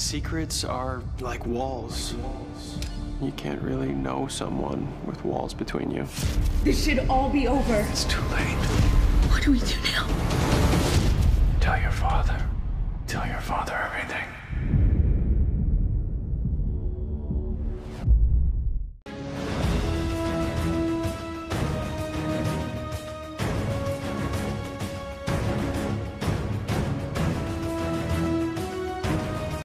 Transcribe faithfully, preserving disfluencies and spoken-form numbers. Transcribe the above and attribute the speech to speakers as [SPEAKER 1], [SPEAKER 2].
[SPEAKER 1] Secrets are like walls. You can't really know someone with walls between you.
[SPEAKER 2] This should all be over.
[SPEAKER 1] It's too late.
[SPEAKER 2] What do we do now?
[SPEAKER 1] Tell your father. Tell your father everything.